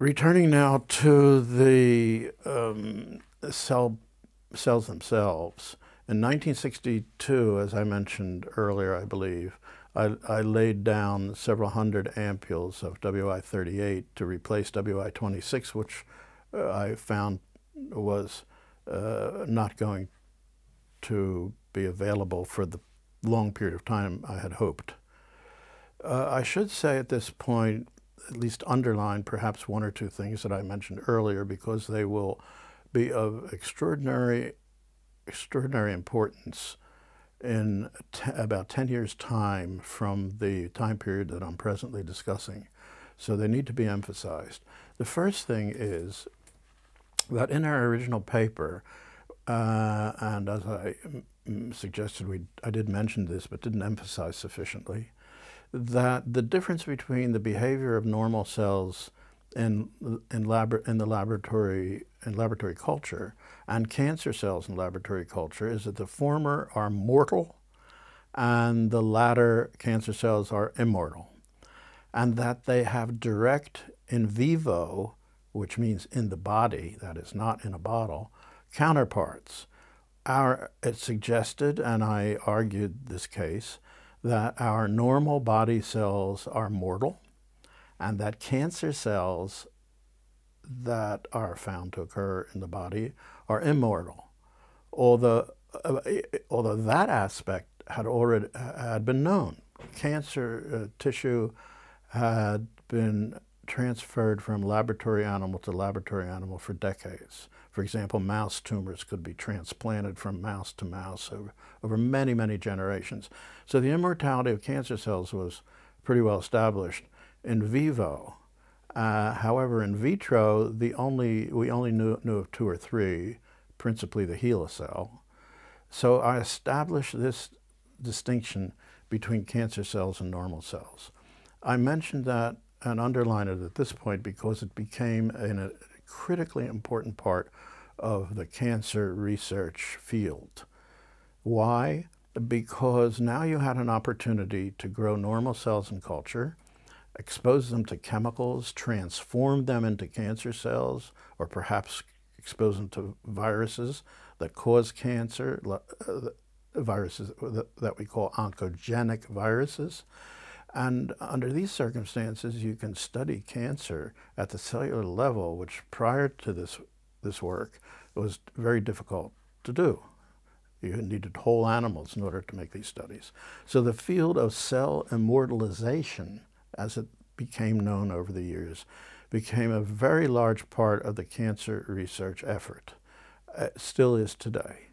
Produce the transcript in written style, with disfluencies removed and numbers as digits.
Returning now to the cells themselves. In 1962, as I mentioned earlier, I believe, I laid down several hundred ampoules of WI-38 to replace WI-26, which I found was not going to be available for the long period of time I had hoped. I should say at this point, at least underline perhaps one or two things that I mentioned earlier, because they will be of extraordinary importance in about 10 years' time from the time period that I'm presently discussing. So they need to be emphasized. The first thing is that in our original paper, and as I suggested, I did mention this but didn't emphasize sufficiently, that the difference between the behavior of normal cells in the laboratory culture and cancer cells in laboratory culture is that the former are mortal and the latter, cancer cells, are immortal, and that they have direct in vivo, which means in the body, that is not in a bottle, counterparts. It suggested, and I argued this case, that our normal body cells are mortal and that cancer cells that are found to occur in the body are immortal. Although that aspect had been known. Cancer tissue had been transferred from laboratory animal to laboratory animal for decades. For example, mouse tumors could be transplanted from mouse to mouse over many, many generations. So the immortality of cancer cells was pretty well established in vivo. However, in vitro, we only knew of two or three, principally the HeLa cell. So I established this distinction between cancer cells and normal cells. I mentioned that and underline it at this point because it became a critically important part of the cancer research field. Why? Because now you had an opportunity to grow normal cells in culture, expose them to chemicals, transform them into cancer cells, or perhaps expose them to viruses that cause cancer, viruses that we call oncogenic viruses. And under these circumstances, you can study cancer at the cellular level, which prior to this work was very difficult to do. You needed whole animals in order to make these studies. So the field of cell immortalization, as it became known over the years, became a very large part of the cancer research effort. It still is today.